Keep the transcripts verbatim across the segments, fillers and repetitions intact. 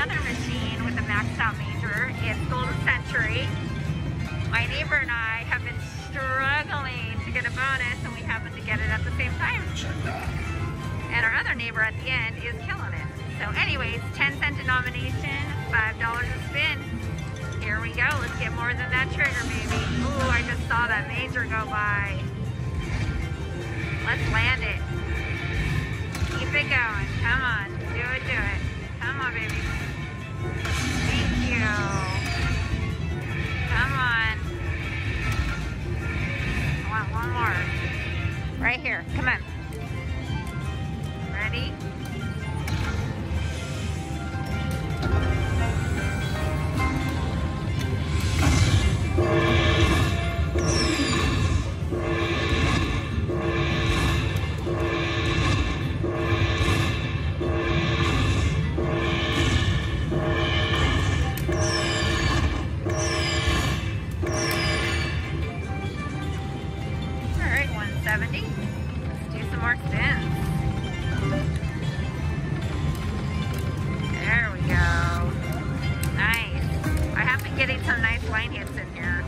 another machine with a maxed out major. It's Golden Century. My neighbor and I have been struggling to get a bonus, and we happened to get it at the same time. And our other neighbor at the end is killing it. So anyways, ten cent denomination, five dollars a spin. Here we go, let's get more than that trigger, baby. Ooh, I just saw that major go by. Let's land it. Keep it going, come on, do it, do it. Come on, baby. Thank you. Come on. I want one more. Right here, come on. Ready? seventy. Let's do some more spins. There we go. Nice. I have been getting some nice line hits in here.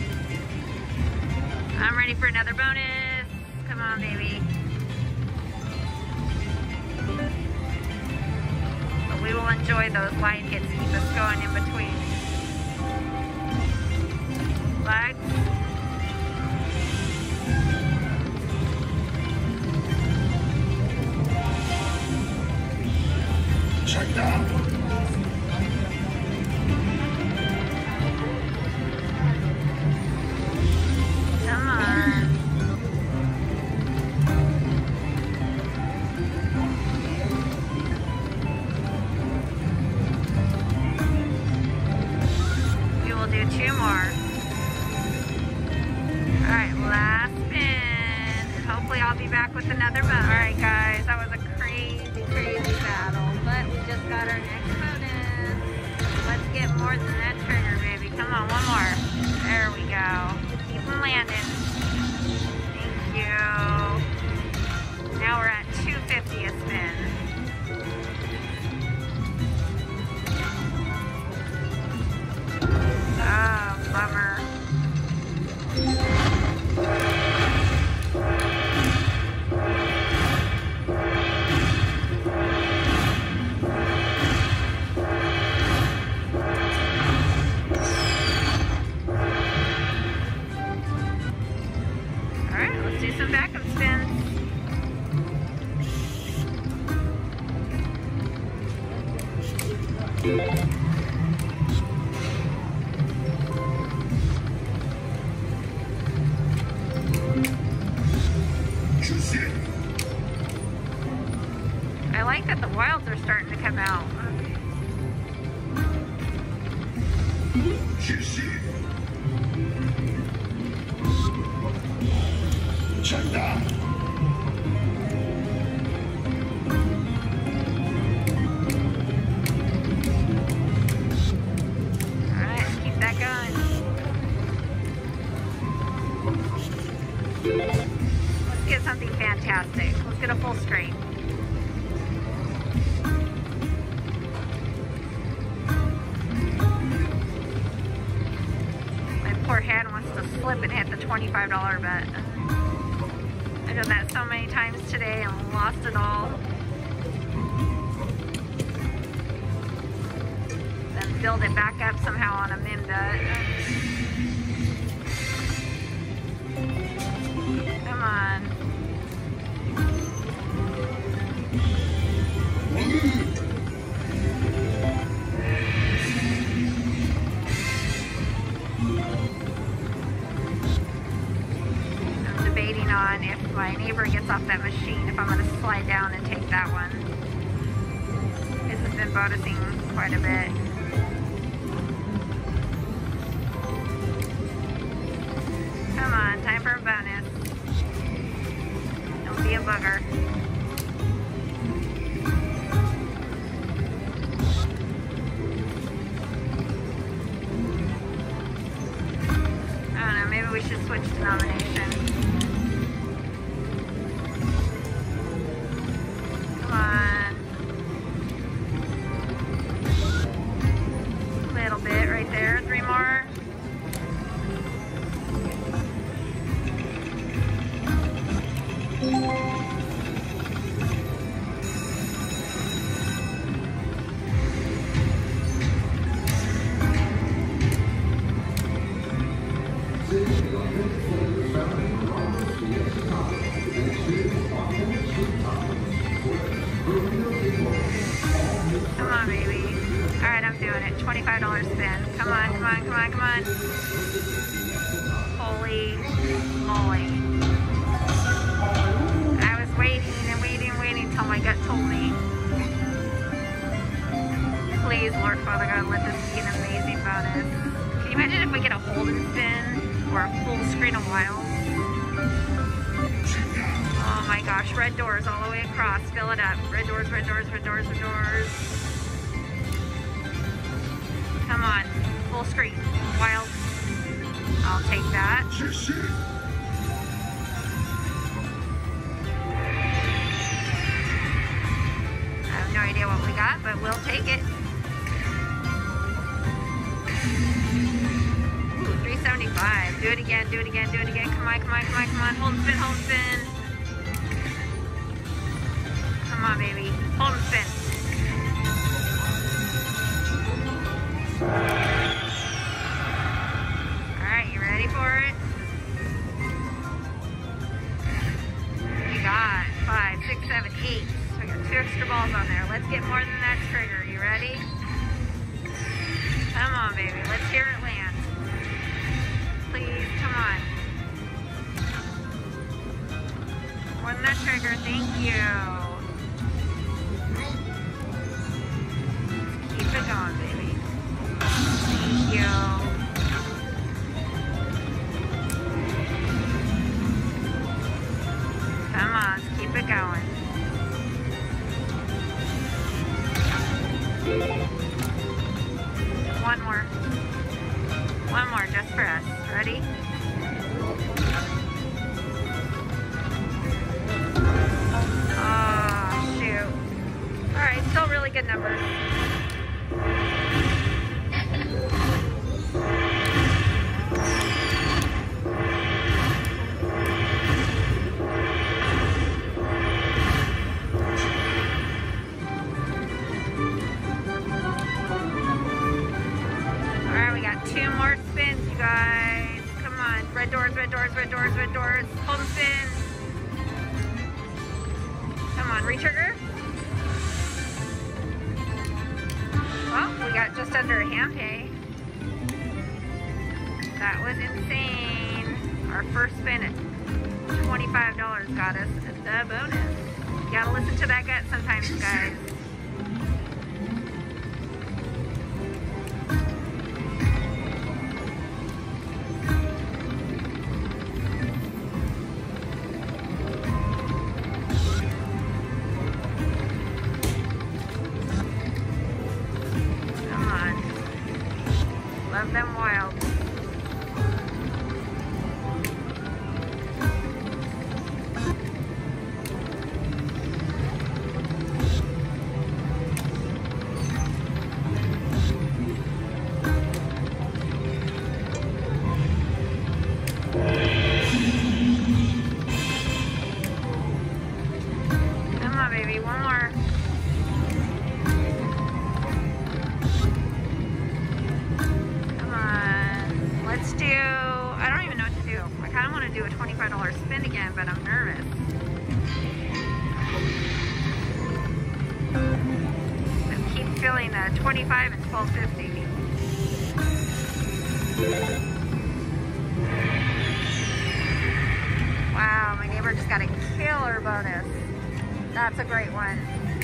I'm ready for another bonus. Come on, baby. But we will enjoy those line hits to keep us going in between. Flags. Check down. Come on. We will do two more. Alright, last spin. And hopefully I'll be back with another bonus. Alright guys, that was a crazy, crazy battle. But we just got our next bonus. Let's get more than that trigger, baby. Come on, one more. There we go. Keep them landing. Thank you. Now we're at two fifty a spin. Oh, bummer. Do some backup spins. I like that the wilds are starting to come out. Check down. Alright, let's keep that going. Let's get something fantastic. Let's get a full straight. My poor hand wants to slip and hit the twenty-five dollar bet. I've done that so many times today and lost it all. Then build it back up somehow on a min bet. Come on. On if my neighbor gets off that machine, if I'm going to slide down and take that one. His has been bonusing quite a bit. Come on, time for a bonus. Don't be a bugger. I don't know, maybe we should switch denomination. Come on. Come on, baby. All right, I'm doing it. twenty-five dollar spin. Come on, come on, come on, come on. Holy moly. I was waiting and waiting and waiting until my gut told me. Please, Lord Father God, let this be an amazing bonus. Can you imagine if we get a hold and spin or a full screen of wild? Oh my gosh, red doors all the way across. Fill it up. Red doors, red doors, red doors, red doors. Come on, full screen. Wild. I'll take that. I have no idea what we got, but we'll take it. Ooh, three seventy-five. Do it again, do it again, do it again. Come on, come on, come on, come on. Hold and spin, hold and spin. Come on, baby. Hold and spin. Alright, you ready for it? We got five, six, seven, eight. So we got two extra balls on there. Let's get more than that trigger. You ready? Come on, baby. Let's hear it land. Please, come on. More than that trigger. Thank you. Keep it going, baby. Thank you. Come on, keep it going. One more. One more, just for us. Ready? Oh, shoot. Alright, still really good numbers. Two more spins, you guys. Come on. Red doors, red doors, red doors, red doors. Hold and spin. Come on, retrigger. Well, we got just under a hand pay. That was insane. Our first spin at twenty-five dollars got us the bonus. You gotta listen to that gut sometimes, guys. Love them wild. Come on, baby, one more. Let's do, I don't even know what to do. I kind of want to do a twenty-five dollar spin again, but I'm nervous. I keep feeling uh, twenty-five and twelve fifty. Wow, my neighbor just got a killer bonus. That's a great one.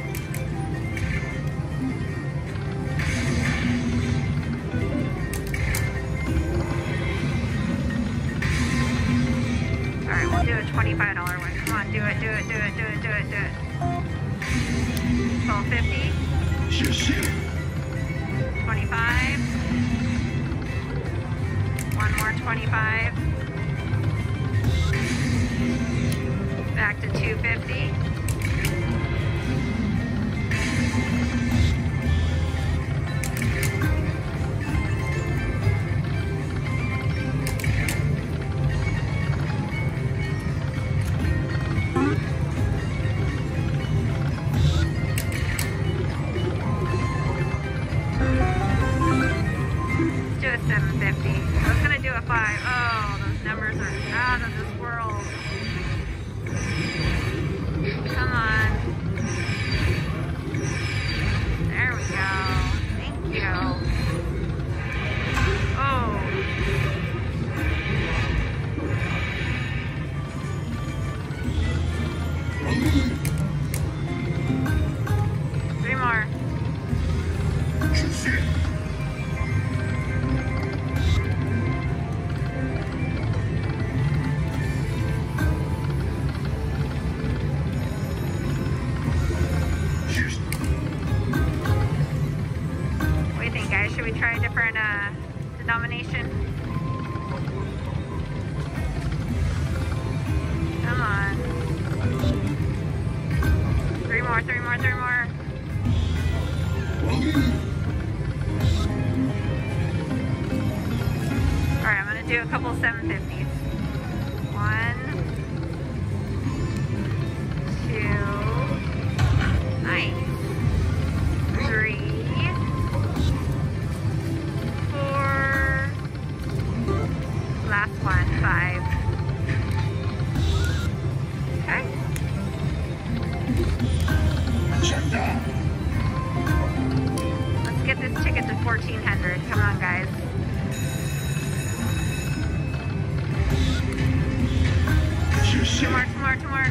Alright, we'll do a twenty-five dollar one. Come on, do it, do it, do it, do it, do it, do it. twelve fifty. twenty-five. One more twenty-five. Back to two fifty. seven fifty. I was gonna do a five. Oh, those numbers are out of this world. denomination. Come on. Three more, three more, three more. Alright, I'm going to do a couple seven fifties. One, two, nice. Three, four, last one, five. Okay. Let's get this ticket to fourteen hundred. Come on, guys. Two more, two more, two more.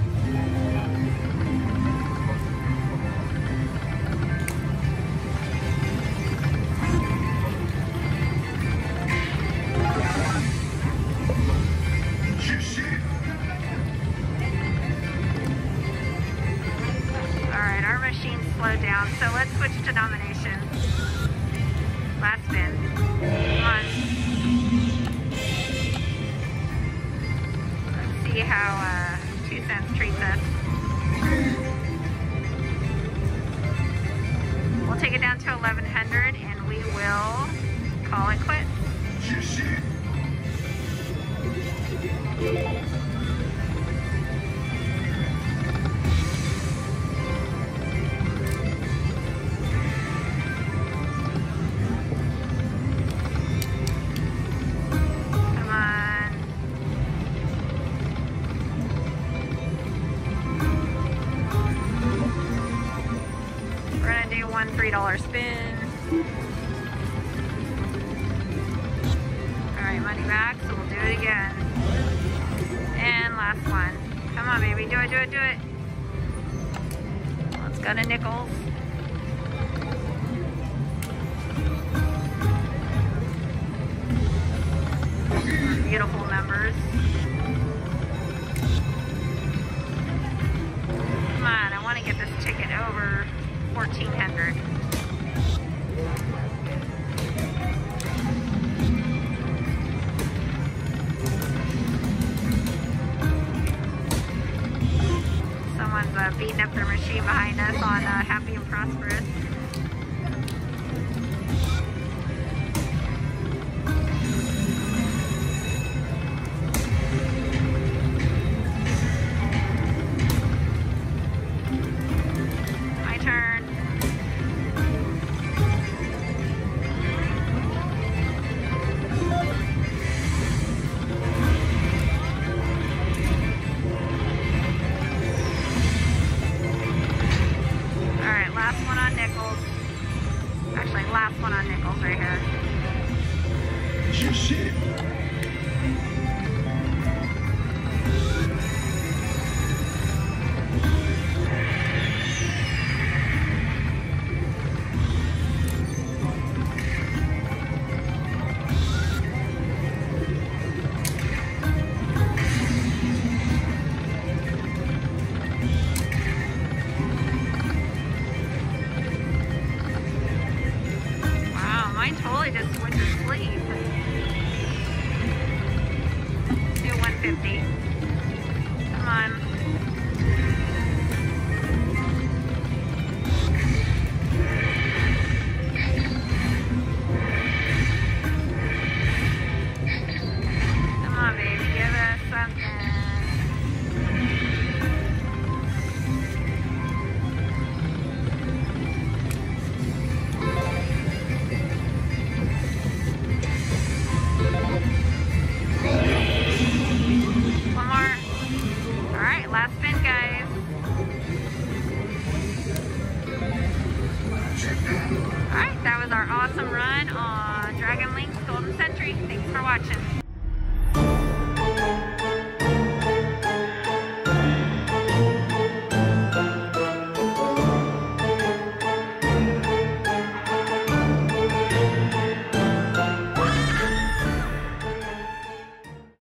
Alright, our machine's slowed down, so let's switch denomination. Last spin. Come on. See how uh, two cents treats us. We'll take it down to eleven hundred and we will call it quits. Three dollar spin. All right, money back, so we'll do it again. And last one. Come on, baby, do it, do it, do it. Let's go to nickels. Beautiful numbers. Come on, I want to get this ticket over fourteen hundred. Someone's uh, beating up their machine behind us on uh, Happy and Prosperous.